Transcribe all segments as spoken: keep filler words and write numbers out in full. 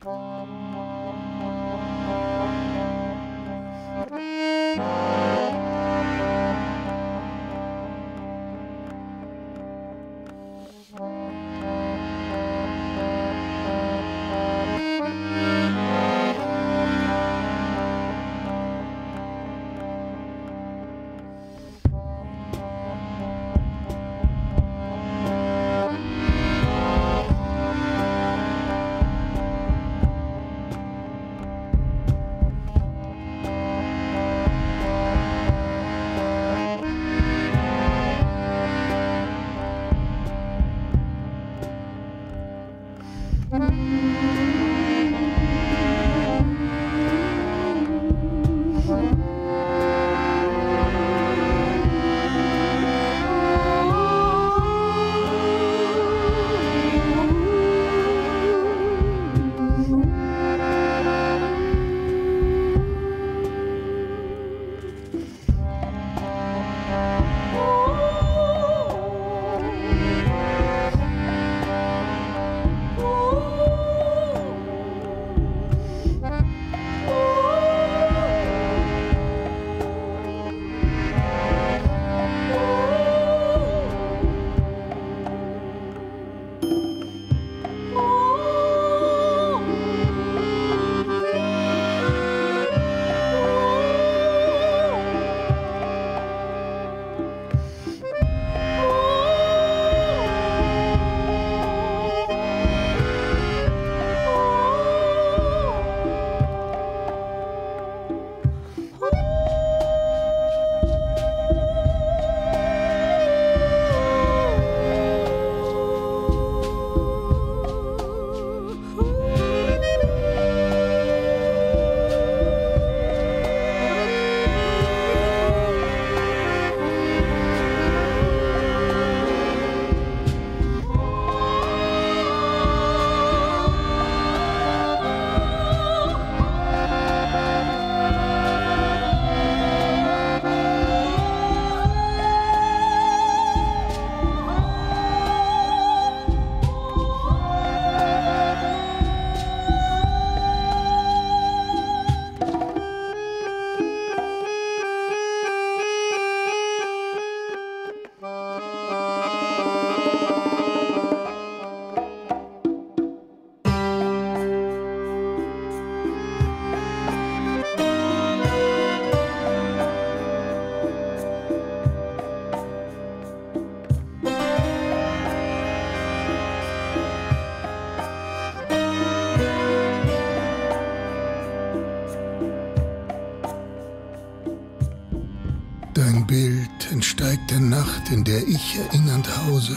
Dein Bild entsteigt der Nacht, in der ich erinnernd hause.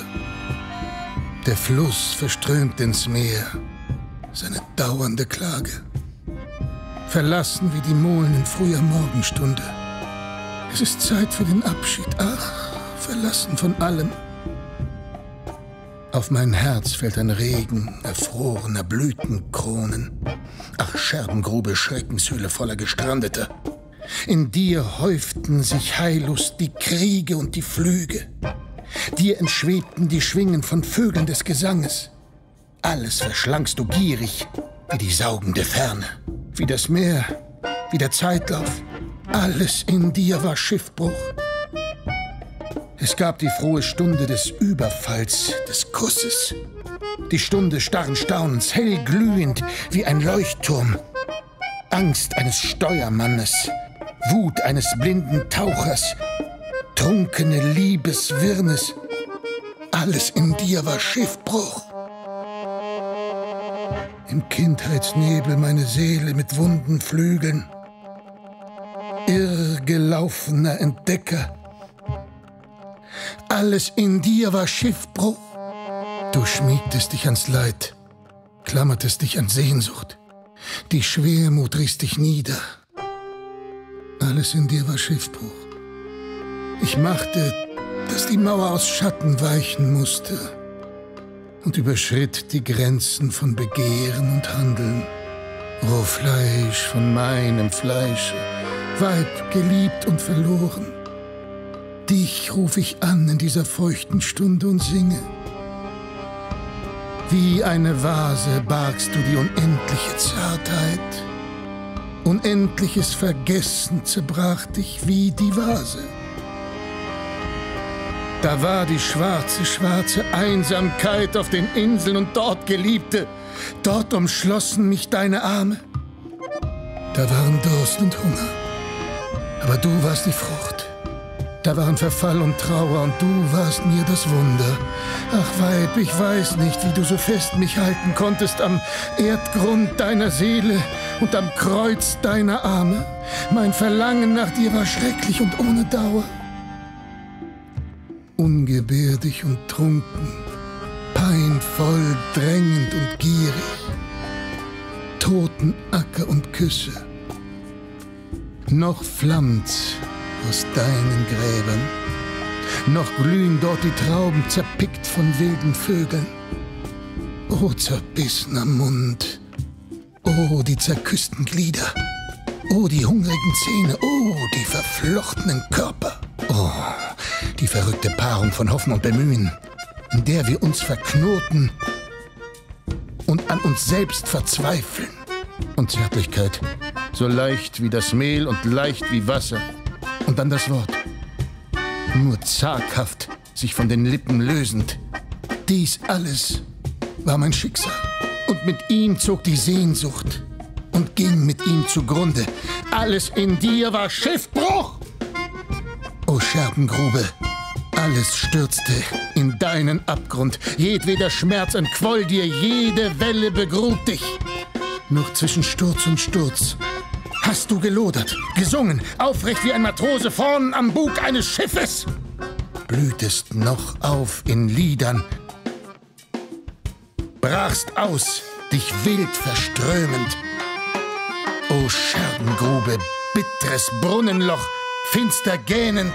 Der Fluss verströmt ins Meer, seine dauernde Klage. Verlassen wie die Molen in früher Morgenstunde. Es ist Zeit für den Abschied, ach, verlassen von allem. Auf mein Herz fällt ein Regen erfrorener Blütenkronen. Ach, Scherbengrube, Schreckenshöhle voller Gestrandeter. In dir häuften sich heillos die Kriege und die Flüge. Dir entschwebten die Schwingen von Vögeln des Gesanges. Alles verschlangst du gierig, wie die saugende Ferne. Wie das Meer, wie der Zeitlauf. Alles in dir war Schiffbruch. Es gab die frohe Stunde des Überfalls, des Kusses. Die Stunde starren Staunens, hell glühend wie ein Leuchtturm. Angst eines Steuermannes, Wut eines blinden Tauchers, trunkene Liebeswirrnis. Alles in dir war Schiffbruch. Im Kindheitsnebel meine Seele mit wunden Flügeln. Irrgelaufener Entdecker. Alles in dir war Schiffbruch. Du schmiegtest dich ans Leid, klammertest dich an Sehnsucht. Die Schwermut riss dich nieder. Alles in dir war Schiffbruch. Ich machte, dass die Mauer aus Schatten weichen musste und überschritt die Grenzen von Begehren und Handeln. Roh Fleisch von meinem Fleische, Weib geliebt und verloren. Dich ruf ich an in dieser feuchten Stunde und singe. Wie eine Vase bargst du die unendliche Zartheit. Unendliches Vergessen zerbrach dich wie die Vase. Da war die schwarze, schwarze Einsamkeit auf den Inseln und dort, Geliebte, dort umschlossen mich deine Arme. Da waren Durst und Hunger, aber du warst die Frucht. Da waren Verfall und Trauer und du warst mir das Wunder. Ach Weib, ich weiß nicht, wie du so fest mich halten konntest am Erdgrund deiner Seele und am Kreuz deiner Arme. Mein Verlangen nach dir war schrecklich und ohne Dauer. Ungebärdig und trunken, peinvoll, drängend und gierig, Totenacker und Küsse. Noch flammt's aus deinen Gräbern, noch glühen dort die Trauben zerpickt von wilden Vögeln. O zerbissener Mund, o die zerküssten Glieder, o die hungrigen Zähne, o die verflochtenen Körper, o die verrückte Paarung von Hoffen und Bemühen, in der wir uns verknoten und an uns selbst verzweifeln. Und Zärtlichkeit, so leicht wie das Mehl und leicht wie Wasser. Und dann das Wort, nur zaghaft sich von den Lippen lösend. Dies alles war mein Schicksal. Und mit ihm zog die Sehnsucht und ging mit ihm zugrunde. Alles in dir war Schiffbruch. O Scherbengrube, alles stürzte in deinen Abgrund. Jedweder Schmerz entquoll dir, jede Welle begrub dich. Noch zwischen Sturz und Sturz hast du gelodert, gesungen, aufrecht wie ein Matrose vorn am Bug eines Schiffes. Blühtest noch auf in Liedern, brachst aus, dich wild verströmend. O Scherbengrube, bitteres Brunnenloch, finster gähnend.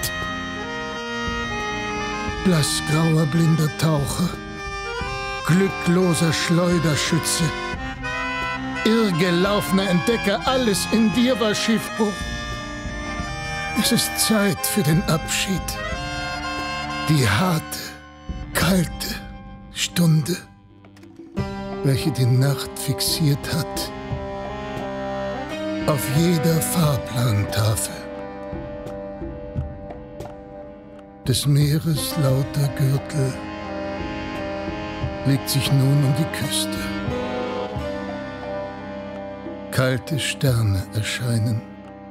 Blassgrauer blinder Taucher, glückloser Schleuderschütze, irrgelaufener Entdecker, alles in dir war Schiffbruch. Es ist Zeit für den Abschied. Die harte, kalte Stunde, welche die Nacht fixiert hat, auf jeder Fahrplantafel. Des Meeres lauter Gürtel legt sich nun um die Küste. Kalte Sterne erscheinen,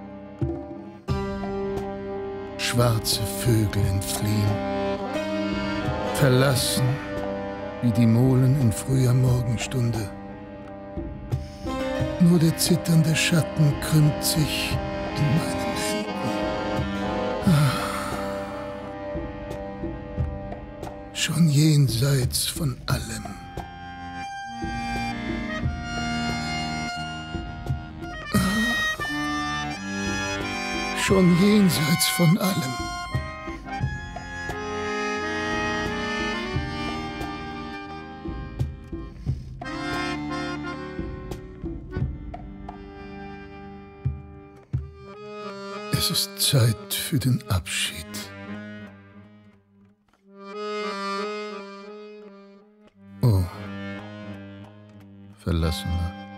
schwarze Vögel entfliehen, verlassen wie die Molen in früher Morgenstunde. Nur der zitternde Schatten krümmt sich in meinen Händen. Ah. Schon jenseits von allem. Schon jenseits von allem. Es ist Zeit für den Abschied. Oh, Verlassener.